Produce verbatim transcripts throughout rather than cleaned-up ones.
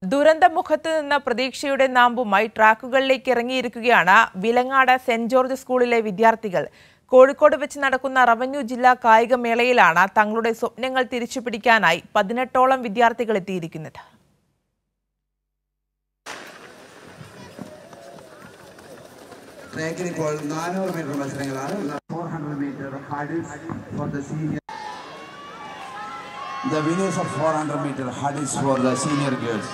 ദുരന്തമുഖത്ത് നിന്ന് പ്രതീക്ഷയുടെ നാമ്പുമായി ട്രാക്കുകളിലേക്ക് ഇറങ്ങിയിരിക്കുകയാണ് വിലങ്ങാട് സെന്റ് ജോർജ് സ്കൂളിലെ വിദ്യാർത്ഥികൾ. കോഴിക്കോട് വെച്ച് നടക്കുന്ന റവന്യൂ ജില്ലാ കായികമേളയിലാണ് തങ്ങളുടെ സ്വപ്നങ്ങൾ തിരിച്ചുപിടിക്കാനായി പതിനെട്ടോളം വിദ്യാർത്ഥികൾ എത്തിയിരിക്കുന്നത്. The winners of four hundred meter hurdles for the senior girls.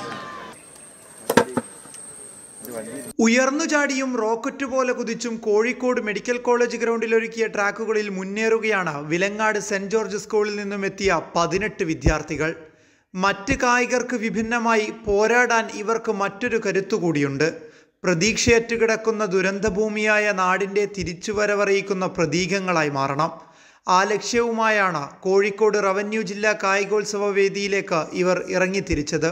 ഉയർന്നുചാടിയും റോക്കറ്റ് പോലെ കുതിച്ചും കോഴിക്കോട് മെഡിക്കൽ കോളേജ് ഗ്രൗണ്ടിൽ ഒരുക്കിയ ട്രാക്കുകളിൽ മുന്നേറുകയാണ് വിലങ്ങാട് സെന്റ് ജോർജ് സ്കൂളിൽ നിന്നും എത്തിയ പതിനെട്ട് വിദ്യാർത്ഥികൾ. മറ്റ് കായികർക്ക് വിഭിന്നമായി പോരാടാൻ ഇവർക്ക് മറ്റൊരു കരുത്തുകൂടിയുണ്ട്. പ്രതീക്ഷയറ്റ് കിടക്കുന്ന ദുരന്തഭൂമിയായ നാടിൻ്റെ തിരിച്ചുവരവറിയിക്കുന്ന പ്രതീകങ്ങളായി മാറണം. ആ ലക്ഷ്യവുമായാണ് കോഴിക്കോട് റവന്യൂ ജില്ലാ കായികോത്സവ വേദിയിലേക്ക് ഇവർ ഇറങ്ങിത്തിരിച്ചത്.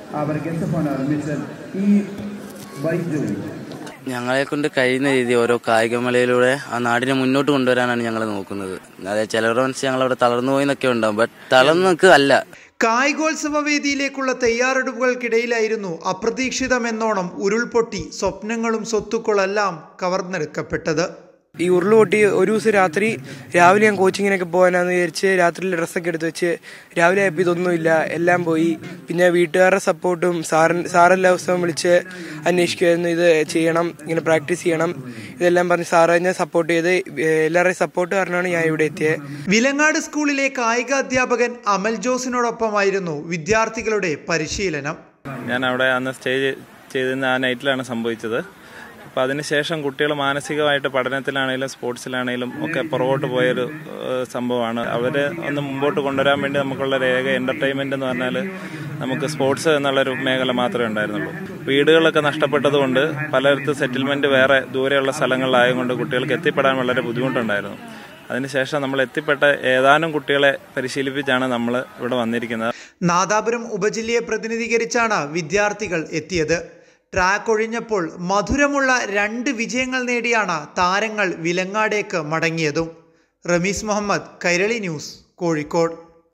ഞങ്ങളെ കൊണ്ട് കഴിയുന്ന രീതി ഓരോ കായികമേളയിലൂടെ ആ നാടിനെ മുന്നോട്ട് കൊണ്ടുവരാനാണ് ഞങ്ങൾ നോക്കുന്നത്. അതായത് ചിലവരുടെ മനസ്സിൽ ഞങ്ങളവിടെ തളർന്നു പോയിന്നൊക്കെ ഉണ്ടാവും, ബട്ട് തളർന്നൊക്കെ അല്ല. കായികോത്സവ വേദിയിലേക്കുള്ള തയ്യാറെടുപ്പുകൾക്കിടയിലായിരുന്നു അപ്രതീക്ഷിതമെന്നോണം ഉരുൾപൊട്ടി സ്വപ്നങ്ങളും സ്വത്തുക്കളെല്ലാം കവർന്നെടുക്കപ്പെട്ടത്. ഈ ഉരുളുപൊട്ടി ഒരു ദിവസം രാത്രി രാവിലെ ഞാൻ കോച്ചിങ്ങിനൊക്കെ പോകാനാന്ന് വിചാരിച്ച് രാത്രിയിൽ ഡ്രസ്സൊക്കെ എടുത്ത് വെച്ച് രാവിലെ ആയപ്പോൾ ഇതൊന്നുമില്ല, എല്ലാം പോയി. പിന്നെ വീട്ടുകാരുടെ സപ്പോർട്ടും സാറിൻ സാറെല്ലാ ദിവസവും വിളിച്ച് അന്വേഷിക്കുമായിരുന്നു, ഇത് ചെയ്യണം, ഇങ്ങനെ പ്രാക്ടീസ് ചെയ്യണം, ഇതെല്ലാം പറഞ്ഞ് സാറ് ഞാൻ സപ്പോർട്ട് ചെയ്ത് എല്ലാവരുടെയും സപ്പോർട്ട് കാരണമാണ് ഞാൻ ഇവിടെ എത്തിയത്. വിലങ്ങാട് സ്കൂളിലെ കായിക അധ്യാപകൻ അമൽ ജോസിനോടൊപ്പമായിരുന്നു വിദ്യാർത്ഥികളുടെ പരിശീലനം. ഞാൻ അവിടെ അന്ന് സ്റ്റേ ചെയ്തിരുന്ന ആ നൈറ്റിലാണ് സംഭവിച്ചത്. അപ്പോൾ അതിനുശേഷം കുട്ടികൾ മാനസികമായിട്ട് പഠനത്തിലാണെങ്കിലും സ്പോർട്സിലാണെങ്കിലും ഒക്കെ പുറകോട്ട് പോയൊരു സംഭവമാണ്. അവർ ഒന്ന് മുമ്പോട്ട് കൊണ്ടുവരാൻ വേണ്ടി നമുക്കുള്ള ഏക എൻ്റർടൈൻമെൻ്റ് എന്ന് പറഞ്ഞാൽ നമുക്ക് സ്പോർട്സ് എന്നുള്ളൊരു മേഖല മാത്രമേ ഉണ്ടായിരുന്നുള്ളൂ. വീടുകളൊക്കെ നഷ്ടപ്പെട്ടതുകൊണ്ട് പലയിടത്ത് സെറ്റിൽമെൻറ്റ് വേറെ ദൂരെയുള്ള സ്ഥലങ്ങളിലായതുകൊണ്ട് കുട്ടികൾക്ക് എത്തിപ്പെടാൻ വളരെ ബുദ്ധിമുട്ടുണ്ടായിരുന്നു. അതിനുശേഷം നമ്മൾ എത്തിപ്പെട്ട ഏതാനും കുട്ടികളെ പരിശീലിപ്പിച്ചാണ് നമ്മൾ ഇവിടെ വന്നിരിക്കുന്നത്. നാദാപുരം ഉപജില്ലയെ പ്രതിനിധീകരിച്ചാണ് വിദ്യാർത്ഥികൾ എത്തിയത്. ട്രാക്ക് ഒഴിഞ്ഞപ്പോൾ മധുരമുള്ള രണ്ട് വിജയങ്ങൾ നേടിയാണ് താരങ്ങൾ വിലങ്ങാടേക്ക് മടങ്ങിയതും. റമീസ് മുഹമ്മദ്, കൈരളി ന്യൂസ്, കോഴിക്കോട്.